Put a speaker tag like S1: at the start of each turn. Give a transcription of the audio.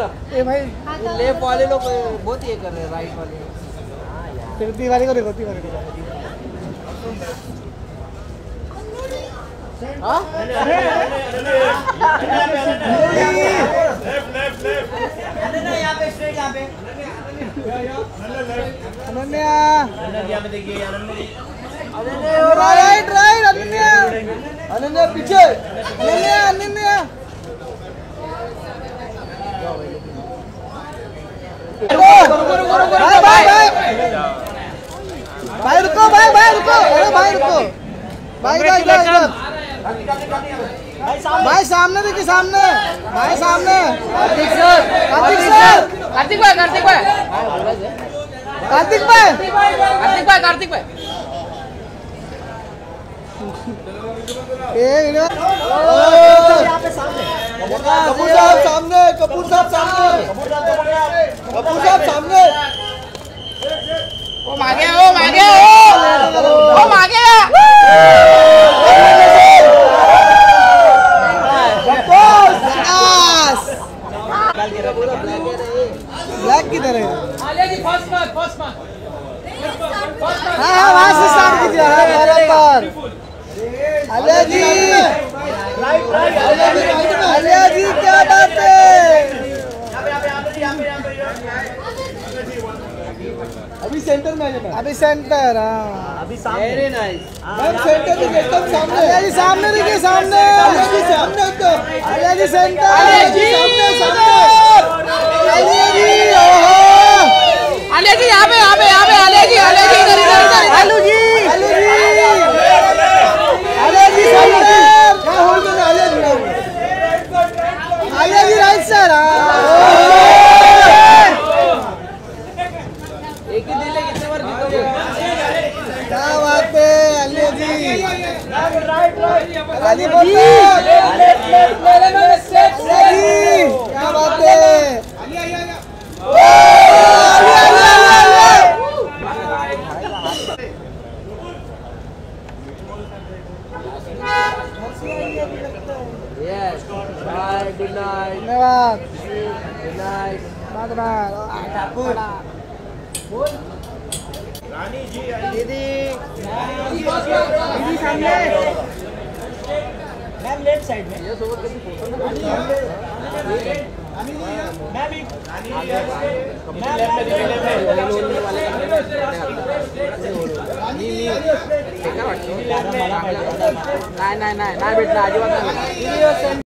S1: तरफ।
S2: ए भाई
S1: लेफ्ट वाले लोग बहुत ये कर रहे हैं, राइट वाले।
S2: फिर तिवारी को देखो, तिवारी को।
S1: हाँ
S3: यहाँ पे स्ट्रेट, यहाँ पे
S2: अनन्या
S3: देखिए
S2: राइट राइट अनन्या
S1: अनन्या पीछे।
S2: अनन्या अनन्या भाई भाई भाई रुको, भाई भाई रुको, अरे भाई रुको भाई, इधर इधर इधर भाई, सामने देखिए, सामने भाई, सामने कार्तिक सर, कार्तिक सर,
S4: कार्तिक भाई, कार्तिक भाई,
S2: कार्तिक भाई,
S4: कार्तिक भाई, कार्तिक भाई।
S1: कपूर साहब सामने, कपूर साहब सामने, कपूर साहब सामने।
S4: ओ मागे, ओ मागे, ओ मागे।
S2: ब्लैक किधर है?
S4: Alia ji first mark, first mark.
S2: हाँ हाँ, वहाँ से स्टार्ट कीजिए, हाँ बराबर। आलिया जी, आलिया जी क्या बात है?
S1: अभी सेंटर में है,
S2: अभी सेंटर, हाँ
S3: अभी सामने।
S1: वेरी नाइस मैम, सेंटर में एकदम सामने।
S2: आलिया जी सामने देखिए, सामने
S1: आलिया जी सामने एकदम।
S2: आलिया जी सेंटर,
S4: आलिया जी
S1: सामने सामने।
S2: आलिया जी, ओहो
S4: आलिया जी यहाँ पे, यहाँ पे, यहाँ पे। आलिया जी, आलिया जी इधर, इधर, इधर।
S2: आलू जी, आलू जी, आलिया जी सेंटर,
S1: क्या होल्ड कर आलिया जी?
S2: आलिया जी राइट सर,
S1: एक ही दिल है, कितने बार जीतोगे?
S2: क्या बात है आलिया जी, आलिया जी बोलो, क्या बात है?
S1: Yes. Bye. Good night.
S2: धन्यवाद,
S1: Good night.
S2: दीदी
S3: सामने मैम, लेफ्ट साइड में।
S1: ये सोबत कभी फोटो ना नाही भेटला अजिबात नाही.